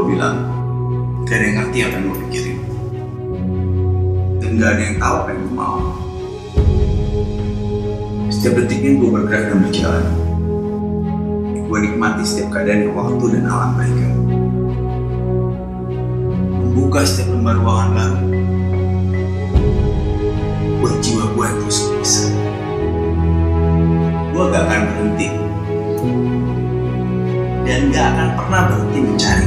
gue bilang, gak ada yang ngerti apa yang gue pikirin. Dan gak ada yang tahu apa yang gue mau. Setiap detiknya gue bergerak dan berjalan. Gue nikmati setiap keadaan yang waktu dan alam berikan. Membuka setiap lembar ruangan baru buat jiwa gue yang terus bisa. Gue gak akan berhenti dan gak akan pernah berhenti mencari